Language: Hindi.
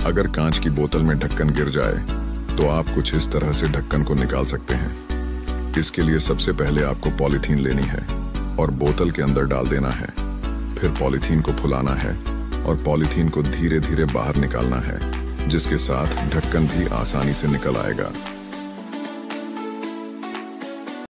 अगर कांच की बोतल में ढक्कन गिर जाए तो आप कुछ इस तरह से ढक्कन को निकाल सकते हैं। इसके लिए सबसे पहले आपको पॉलीथीन लेनी है और बोतल के अंदर डाल देना है। फिर पॉलीथीन को फुलाना है और पॉलीथीन को धीरे धीरे बाहर निकालना है, जिसके साथ ढक्कन भी आसानी से निकल आएगा।